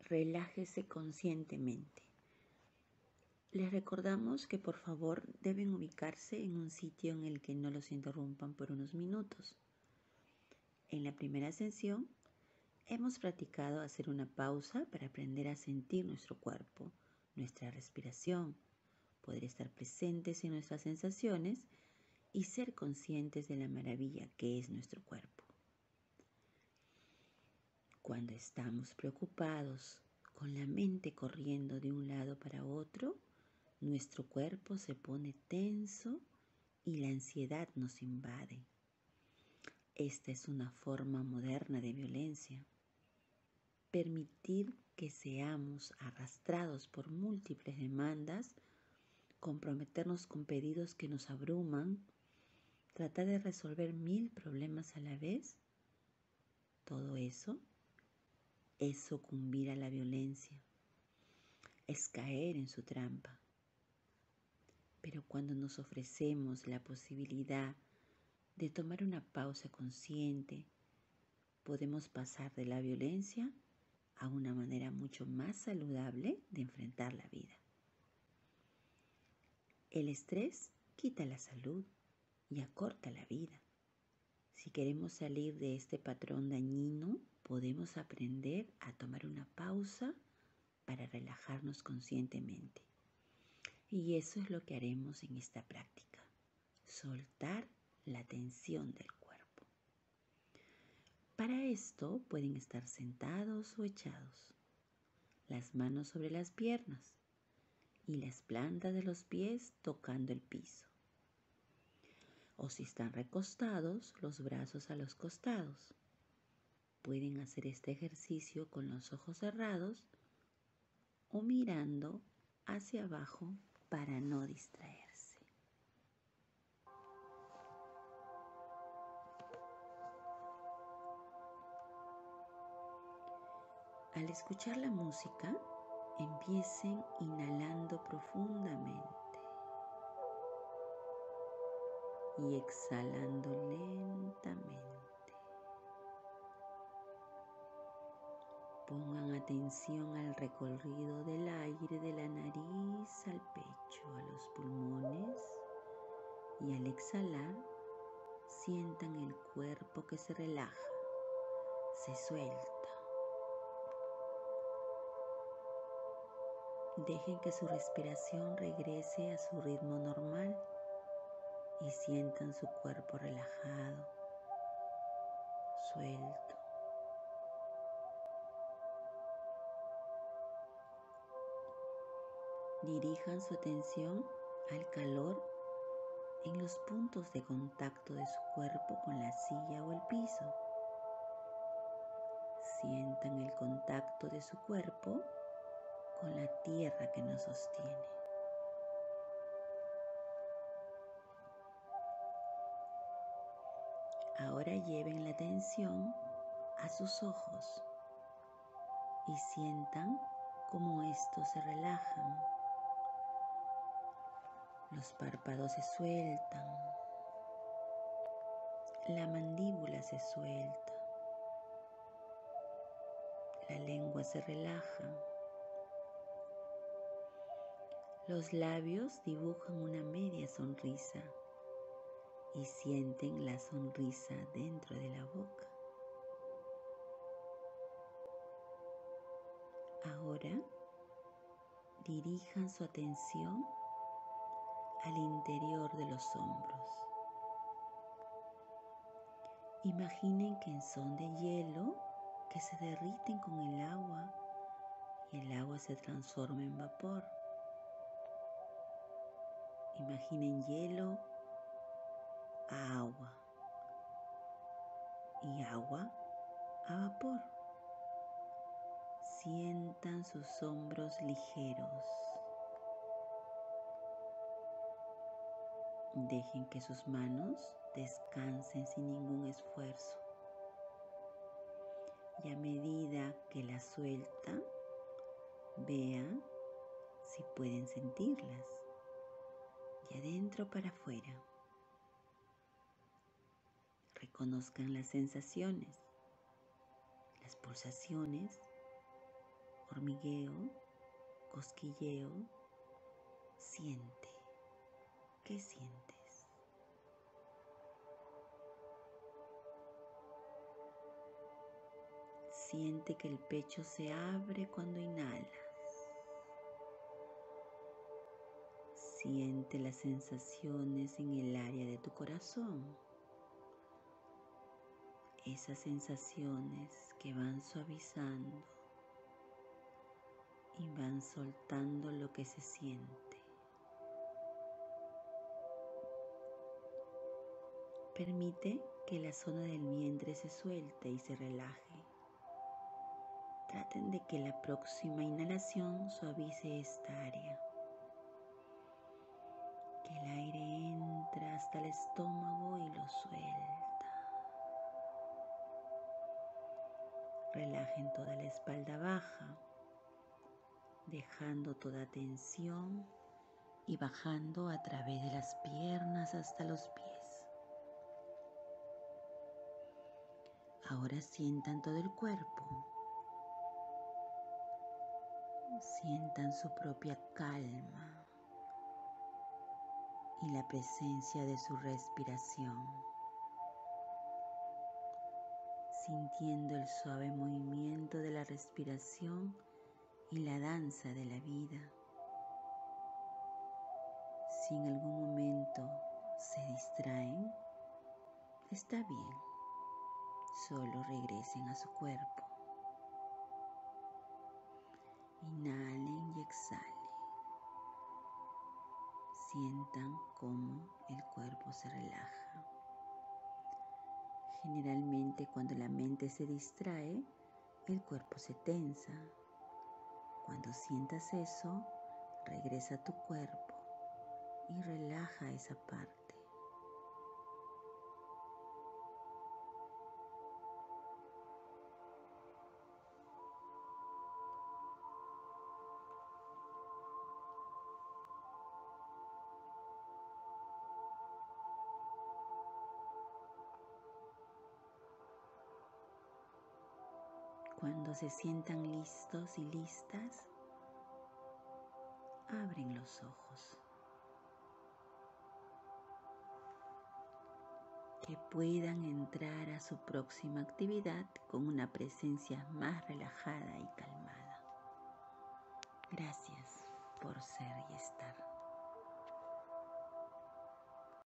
Relájese conscientemente. Les recordamos que por favor deben ubicarse en un sitio en el que no los interrumpan por unos minutos. En la primera sesión hemos practicado hacer una pausa para aprender a sentir nuestro cuerpo, nuestra respiración, poder estar presentes en nuestras sensaciones y ser conscientes de la maravilla que es nuestro cuerpo. Cuando estamos preocupados, con la mente corriendo de un lado para otro, nuestro cuerpo se pone tenso y la ansiedad nos invade. Esta es una forma moderna de violencia. Permitir que seamos arrastrados por múltiples demandas, comprometernos con pedidos que nos abruman, tratar de resolver 1000 problemas a la vez, todo eso es sucumbir a la violencia, es caer en su trampa. Pero cuando nos ofrecemos la posibilidad de tomar una pausa consciente, podemos pasar de la violencia a una manera mucho más saludable de enfrentar la vida. El estrés quita la salud y acorta la vida. Si queremos salir de este patrón dañino, podemos aprender a tomar una pausa para relajarnos conscientemente. Y eso es lo que haremos en esta práctica. Soltar la tensión del cuerpo. Para esto pueden estar sentados o echados, las manos sobre las piernas y las plantas de los pies tocando el piso. O si están recostados, los brazos a los costados. Pueden hacer este ejercicio con los ojos cerrados o mirando hacia abajo para no distraerse. Al escuchar la música, empiecen inhalando profundamente y exhalando lentamente. Pongan atención al recorrido del aire de la nariz al pecho, a los pulmones, y al exhalar sientan el cuerpo que se relaja, se suelta. Dejen que su respiración regrese a su ritmo normal y sientan su cuerpo relajado, suelto. Dirijan su atención al calor en los puntos de contacto de su cuerpo con la silla o el piso. Sientan el contacto de su cuerpo con la tierra que nos sostiene. Ahora lleven la atención a sus ojos y sientan cómo estos se relajan. Los párpados se sueltan, la mandíbula se suelta, la lengua se relaja, los labios dibujan una media sonrisa y sienten la sonrisa dentro de la boca. Ahora dirijan su atención al interior de los hombros. Imaginen que son de hielo que se derriten con el agua y el agua se transforma en vapor. Imaginen hielo a agua y agua a vapor. Sientan sus hombros ligeros. Dejen que sus manos descansen sin ningún esfuerzo. Y a medida que las sueltan, vean si pueden sentirlas, de adentro para afuera. Reconozcan las sensaciones, las pulsaciones hormigueo, cosquilleo. Siente. ¿Qué sientes? Siente que el pecho se abre cuando inhalas. Siente las sensaciones en el área de tu corazón. Esas sensaciones que van suavizando y van soltando lo que se siente. Permite que la zona del vientre se suelte y se relaje. Traten de que la próxima inhalación suavice esta área. Que el aire entra hasta el estómago y lo suelta. Relajen toda la espalda baja, dejando toda tensión y bajando a través de las piernas hasta los pies. Ahora sientan todo el cuerpo. Sientan su propia calma y la presencia de su respiración, sintiendo el suave movimiento de la respiración y la danza de la vida. Si en algún momento se distraen, está bien, solo regresen a su cuerpo. Inhalen y exhalen. Sientan cómo el cuerpo se relaja. Generalmente cuando la mente se distrae, el cuerpo se tensa. Cuando sientas eso, regresa a tu cuerpo y relaja esa parte. Cuando se sientan listos y listas, abren los ojos. Que puedan entrar a su próxima actividad con una presencia más relajada y calmada. Gracias por ser y estar.